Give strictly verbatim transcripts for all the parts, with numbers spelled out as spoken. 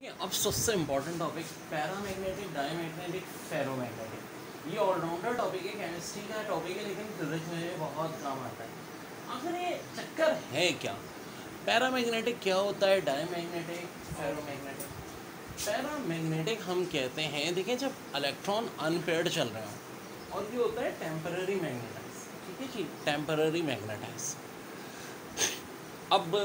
अब सबसे important topic paramagnetic, diamagnetic, ferromagnetic. ये ऑलराउंडर टॉपिक है, केमिस्ट्री का टॉपिक है, लेकिन फिजिक्स में बहुत काम आता है। आखिर ये चक्कर है क्या? पैरामैग्नेटिक क्या होता है, डायमैग्नेटिक, फेरोमैग्नेटिक? पैरामैग्नेटिक हम कहते हैं, देखिए जब इलेक्ट्रॉन अनपेयर्ड चल रहे हो, और ये होता है टेम्पररी मैग्नेटाइज। ठीक है जी, टेम्पररी मैग्नेटाइज। अब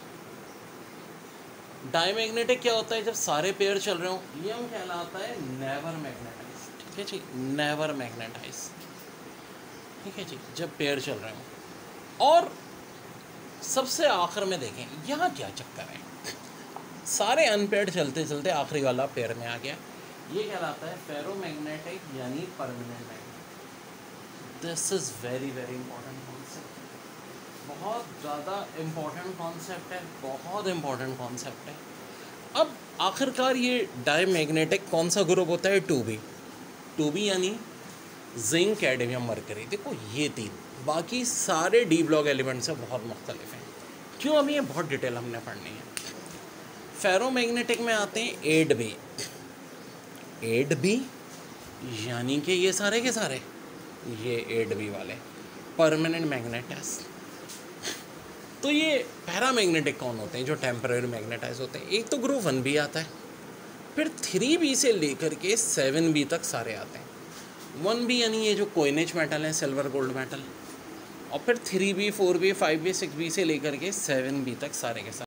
डायमैग्नेटिक क्या होता है? जब सारे पेयर चल रहे हो, ये हम कहलाता है नेवर मैग्नेटाइज। ठीक है जी, नेवर मैग्नेटाइज। ठीक है जी, जब पेयर चल रहे हो। और सबसे आखिर में देखें यहाँ क्या चक्कर है, सारे अनपेयर्ड चलते चलते आखिरी वाला पेयर में आ गया, ये कहलाता है फेरोमैग्नेटिक यानी permanent magnet. This is very very important concept, बहुत ज़्यादा इम्पॉर्टेंट कॉन्सेप्ट है, बहुत इम्पॉर्टेंट कॉन्सेप्ट है। अब आखिरकार ये डायमैग्नेटिक कौन सा ग्रुप होता है? Two B. टू बी यानी जिंक, कैडमियम, मरकरी। देखो ये तीन, बाकी सारे डी ब्लॉक एलिमेंट से बहुत मुख्तलिफ हैं। क्यों? अभी ये बहुत डिटेल हमने पढ़नी है। फेरोमैग्नेटिक में आते हैं एट बी। एट बी यानी कि ये सारे के सारे, ये एट बी वाले परमानेंट मैग्नेटाइज। तो ये पैरामैग्नेटिक कौन होते हैं? जो टेम्पररी मैग्नेटाइज होते हैं। एक तो ग्रुप वन बी आता है, फिर थ्री बी से लेकर के सेवन बी तक सारे आते हैं। वन बी यानी ये जो कोइनेज मेटल है, सिल्वर गोल्ड मेटल, और फिर three B, four B, five B, six B से लेकर के सेवन बी तक सारे के सारे